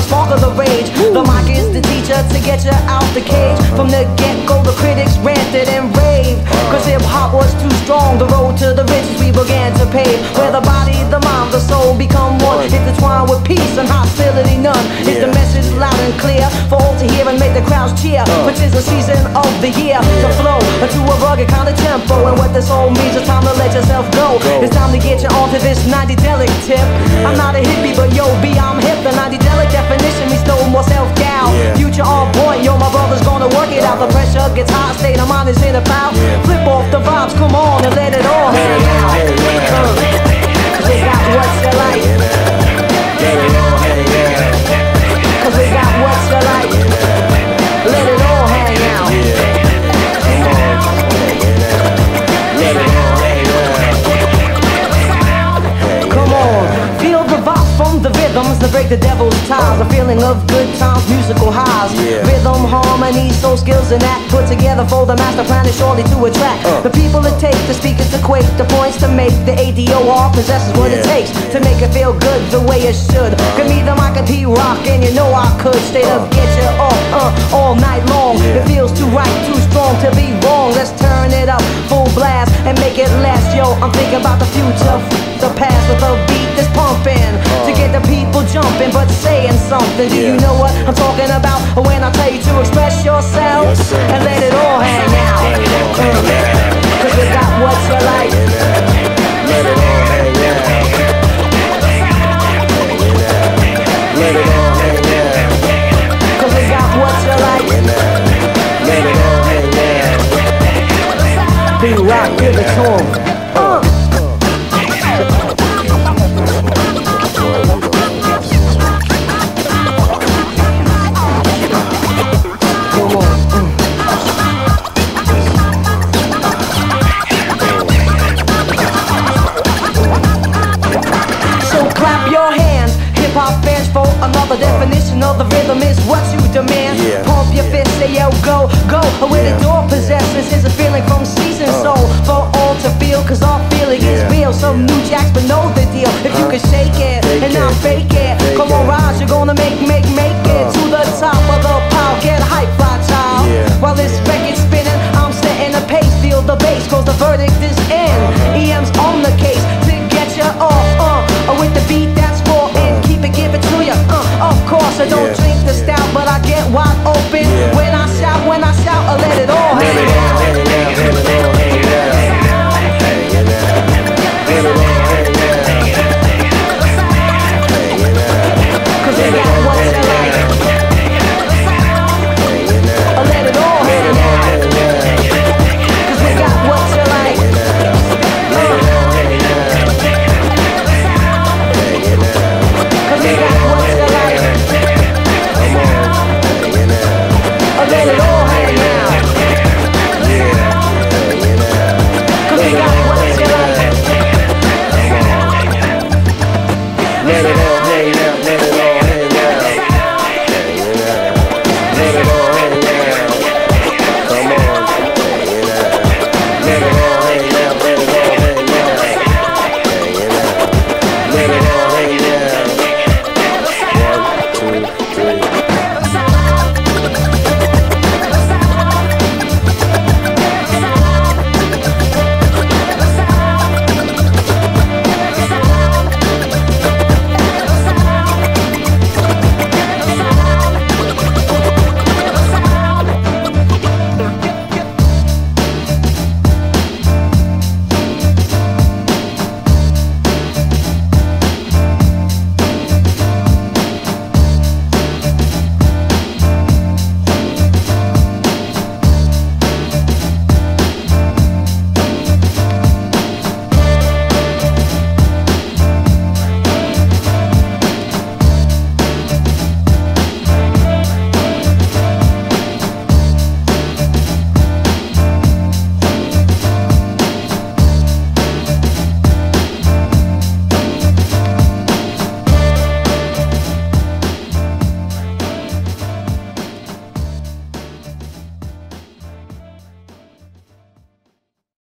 spark of the rage. The mic is the teacher to get you out the cage. From the get-go, the critics ranted and raved, cause hip-hop was too strong. The road to the riches we began to pave, where the body, the mind, the soul become one, intertwined with peace and hostility none. Is the message loud and clear for all to hear and make the crowds cheer? Which is the season of the year to flow to a rugged kind of tempo. And what this all means, it's time to let yourself go. It's time to get you onto this 90-delic tip. I'm not a hippie, but yo, B, I'm hip. The 90-delic definition means no more self-doubt. Future on point, yo, my brother's gonna work it out. The pressure gets hot, state of mind is in about. Flip off the vibes, come on and let it all hang out. Cause they got what you like. Cause they got what you like. Let it all hang out. Let it all hang out. Come on, feel the vibes from the rhythms that break the devil's ties. A feeling of good times, musical highs. Rhythm, harmony, soul skills and that put together for the master plan is surely to attract the people it takes, the speakers to quake, the points to make. The ADOR possesses what it takes to make it feel good the way it should. Give me the mic and P-Rock and you know I could straight up get you up all night long. It feels too right, too strong to be wrong. Let's turn it up full blast and make it last. Yo, I'm thinking about the future, the past with a beat that's pumping to get the people jumping but saying something. Do you know what I'm talking about when I tell you to express yourself and let it all hang out? Cause you got what you like. Let it all hang out. Let it all hang out. Cause you got what you like. Let it all hang out. P-Rock, give it to 'em. Another definition of the rhythm is what you demand. Pump your fist, say yo, go, go. Where the door possesses is a feeling from seasoned soul for all to feel, cause our feeling is real. Some new jacks but know the deal. If you can shake it and not fake it, come on rise, you're gonna make me